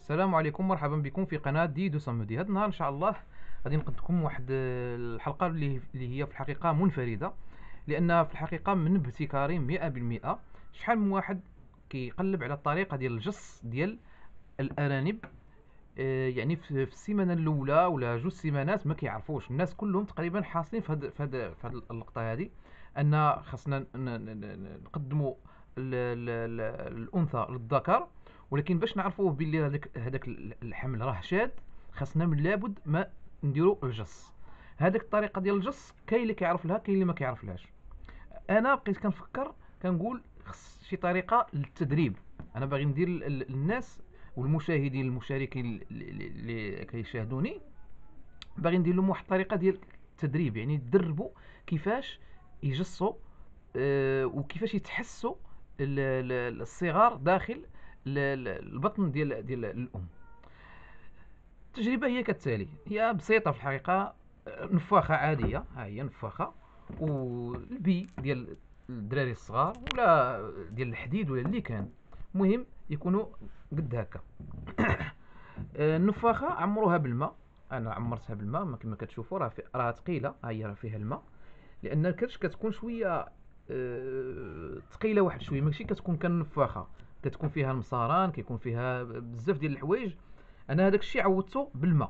السلام عليكم، مرحبا بكم في قناة ديدو صمدي. هذا النهار ان شاء الله غادي نقدم لكم واحد الحلقة اللي هي في الحقيقة منفردة، لان في الحقيقة من ابتكاري 100%. شحال من واحد كيقلب على الطريقة ديال الجص ديال الارانب. يعني في السيمانه الاولى ولا جوج سيمانات ما كيعرفوش الناس كلهم تقريبا حاصلين في هاد اللقطه هذه، ان خاصنا نقدموا الانثى للذكر، ولكن باش نعرفوه باللي هذاك الحمل راه شاد، خاصنا من لابد ما نديروا الجص. هذيك الطريقه ديال الجص كاين اللي كيعرف لها، كاين اللي ما كيعرف لهاش. انا بقيت كنفكر كنقول خص شي طريقه للتدريب. انا باغي ندير الناس والمشاهدين المشاركين اللي كيشاهدوني، باغي ندير لهم واحد الطريقه ديال التدريب، يعني يدربوا كيفاش يجصوا، وكيفاش يتحسوا الصغار داخل البطن ديال الام. التجربه هي كالتالي، هي بسيطه في الحقيقه. نفاخه عاديه، ها هي نفاخه، والبي ديال الدراري الصغار ولا ديال الحديد ولا اللي كان، المهم يكونوا قد هكا. النفاخه عمروها بالماء، انا عمرتها بالماء كما كتشوفوا، راه ثقيله، ها هي راه فيها الماء، لان الكرش كتكون شويه ثقيله واحد شويه، ماشي كتكون كالنفاخه، كتكون فيها المصاران، كيكون فيها بزاف ديال الحوايج. انا هذاك الشيء عوضته بالماء.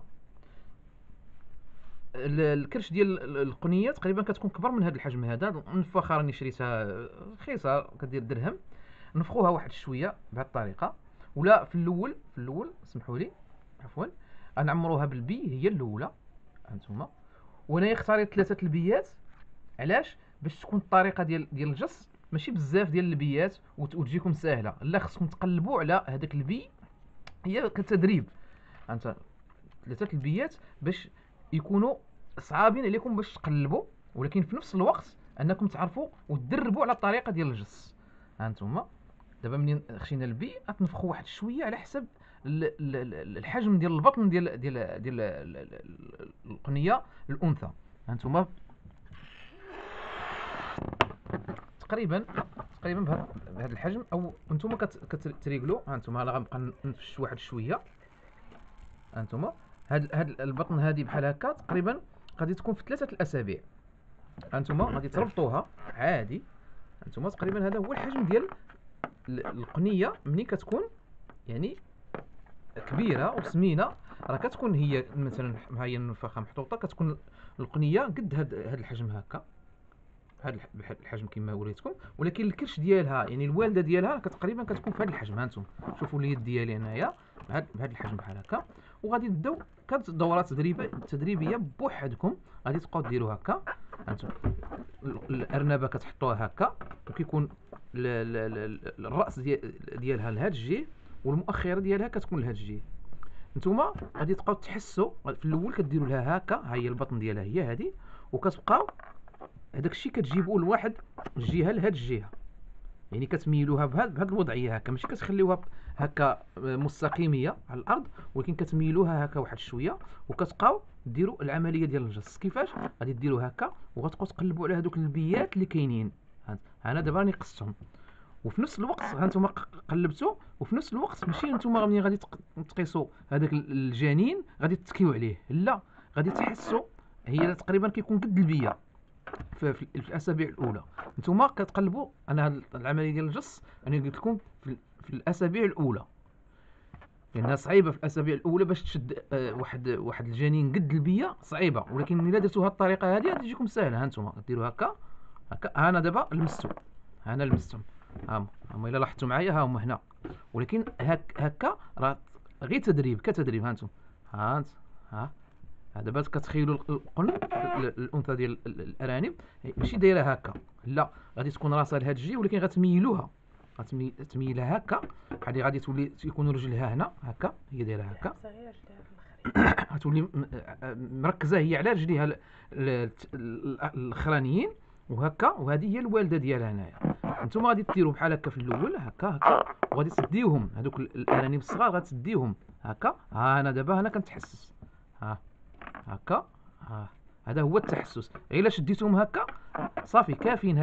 الكرش ديال القنيه تقريبا كتكون كبر من هذا الحجم هذا. النفاخه راني شريتها رخيصه، كدير درهم. نفخوها واحد شويه بهذه الطريقه، ولا في الاول سمحوا لي، عفوا، غنعمروها بالبي، هي الاولى هانتوما. وانا اختاريت ثلاثه البيات. علاش؟ باش تكون الطريقه ديال الجص ماشي بزاف ديال البيات وتجيكم ساهله، لا خصكم تقلبوا على هذاك البي، هي كتدريب. انت ثلاثه البيات باش يكونوا صعابين عليكم باش تقلبوا، ولكن في نفس الوقت انكم تعرفوا وتدربوا على الطريقه ديال الجص. هانتوما دابا منين خشينا البي غتنفخوا واحد شويه على حسب الحجم ديال البطن ديال القنيه الانثى. هانتوما تقريبا بهذا الحجم، او انتم كتريقلوا. هانتوما انا غنبقى نفش واحد شويه. هانتوما هاد البطن هذه بحال هكا تقريبا غادي تكون في 3 الاسابيع. هانتوما غادي تربطوها عادي. هانتوما تقريبا هذا هو الحجم ديال القنيه ملي كتكون يعني كبيره وسمينه. راه كتكون هي مثلا، ها هي النفاخه محطوطه، كتكون القنيه قد هاد الحجم هكا، هذا الحجم كما وريتكم، ولكن الكرش ديالها يعني الوالده ديالها تقريبا كتكون في هذا الحجم. هانتم شوفوا اليد ديالي هنايا بهذا الحجم بحال هكا. وغادي تبداو دورات تدريبيه بوحدكم، غادي تبقاو ديروا هكا. هانتم الارنبه كتحطوها هكا، وكيكون الراس ديالها لهاد الجهه، والمؤخره ديالها كتكون لهاد الجهه. نتوما غادي تبقاو تحسوا في الاول كديروا لها هكا، ها هي البطن ديالها هي هذه، وكتبقاو هذاك الشيء كتجيبوه لواحد الجهه لهاد الجهه، يعني كتميلوها بهاد الوضعيه هكا، ماشي كتخليوها هكا مستقيميه على الارض، ولكن كتميلوها هكا واحد شويه، وكتبقاو ديروا العمليه ديال الجص. كيفاش غادي ديروا هكا، وغتبقاو تقلبوا على هذوك البيات اللي كاينين. انا دابا راني قصتهم، وفي نفس الوقت هانتوما قلبتوا، وفي نفس الوقت ماشي نتوما ملي غادي تقيسوا هذاك الجنين غادي تتكيو عليه، لا، غادي تحسوا هي تقريبا كيكون قد البيه في الاسابيع الاولى. نتوما كتقلبوا. انا هاد العمليه ديال الجص انا قلت لكم في الاسابيع الاولى، لانها صعيبه في الاسابيع الاولى باش تشد واحد الجنين قد البيه، صعيبه، ولكن الا درتوها الطريقه هذه غادي تجيكم ساهله. هانتوما ديروا هكا هكا. انا دابا لمستو، انا لمستهم، هما الا لاحظتوا معايا ها هما هنا، ولكن هكا راه غير تدريب كتدريب. هانتم ها دابا كتخيلوا القن الانثى ديال الارانب ماشي دايره هكا، لا، غادي تكون راسها لهاد الجهه، ولكن غتميلوها، غتميلها هكا، بحال غادي تولي يكون رجلها هنا هكا، هي دايره هكا، غتولي مركزه هي على رجليها الاخرانيين، وهكا، وهذه هي الوالده ديالها هنايا. نتوما غادي ديروا بحال هكا في الاول هكا، وغادي تديوهم هذوك الارانب الصغار، غتديوهم هكا. انا دابا هنا كنتحسس هكا. هذا هو التحسس. غير الا شديتهم هكا صافي كافيين.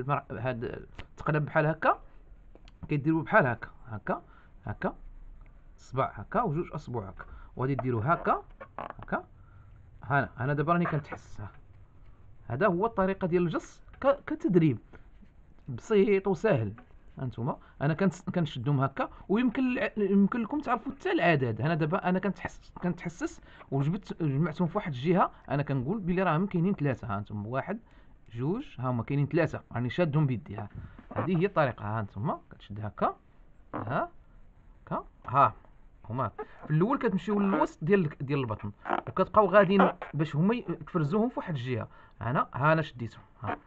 هاد التقلب بحال هكا، كيديروا بحال هكا هكا هكا صباع هكا وجوج اصبع هكا، وغادي ديرو هكا هكا. انا دابا راني كنتحس. هذا هو الطريقه ديال الجص كتدريب بسيط وسهل. هانتوما انا كنشدهم هكا، يمكن لكم تعرفوا حتى العدد. انا دابا انا كنتحسس جمعتهم في واحد الجهه. انا كنقول بلي راهم كاينين ثلاثه. هانتوما واحد جوج، ها هما كاينين ثلاثه، راني شادهم بيدي. هذه هي الطريقه. هانتوما كتشد هكا هكا. هما في الاول كتمشيو للوسط ديال البطن، وكتبقاو غاديين باش هما تفرزوهم في واحد الجهه. انا شديتهم.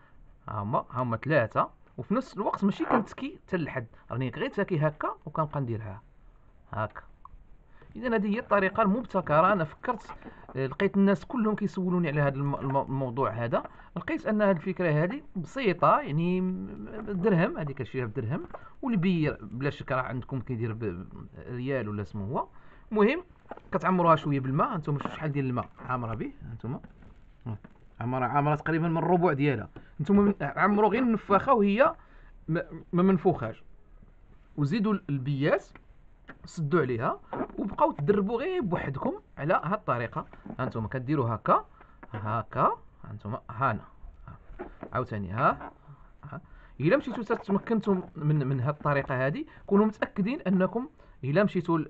هما ثلاثه، وفي نفس الوقت ماشي كنتكي حتى للحد، راني غير تاكي هكا وكنبقى نديرها هكا. اذا هذه هي الطريقه المبتكره. انا فكرت، لقيت الناس كلهم كيسولوني على هذا الموضوع هذا. لقيت ان هذه الفكره هذه بسيطه، يعني درهم، هذه كتشريها بدرهم، والبير بلا شك راه عندكم كيدير بريال ولا اسمه هو. المهم كتعمروها شويه بالماء. هانتوما شحال ديال الماء عامره به؟ هانتوما عامره تقريبا من الربع ديالها. نتوما عمروا غير النفاخه وهي ما منفوخاش، وزيدوا البيات سدوا عليها، وبقاو تدربوا غير بوحدكم على هاد الطريقه. هانتوما كديروا هكا هكا. هانتوما هانا عاوتاني الا مشيتو تمكنتوا من هاد الطريقه هذه، كونوا متاكدين انكم الا مشيتوا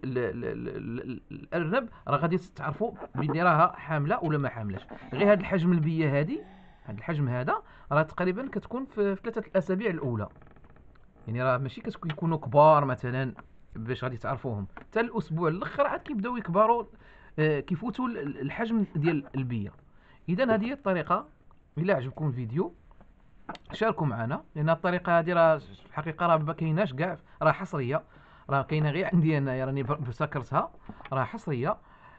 الارنب راه غادي تعرفوا بلي راها حامله ولا ما حاملاش. غير هاد الحجم البيه هذه، هاد الحجم هذا راه تقريبا كتكون في 3 الاسابيع الاولى. يعني راه ماشي كيكونوا كبار مثلا باش غادي تعرفوهم، حتى الاسبوع الاخر عاد كيبداو يكبروا، كيفوتوا الحجم ديال البيه. اذا هذه هي الطريقه. الا عجبكم الفيديو شاركوا معنا، لان الطريقه هذه راه في الحقيقه راه ما كايناش كاع، راه حصريه، راه كاينه غير عندي انايا، راني سكرتها، راه حصريه.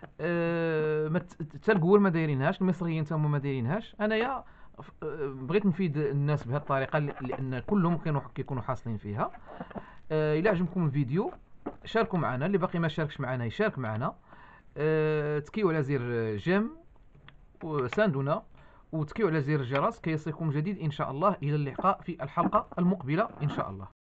حتى الكول ما دايرينهاش، المصريين حتى هما ما دايرينهاش. انايا بغيت نفيد الناس بهذه الطريقه لان كلهم كيكونوا حاصلين فيها. الا عجبكم الفيديو شاركوا معنا، اللي باقي ما شاركش معنا يشارك معنا. تكيو على زر جيم وساندونا، وتكيو على زر الجرس كي يصلكم جديد ان شاء الله. الى اللقاء في الحلقه المقبله ان شاء الله.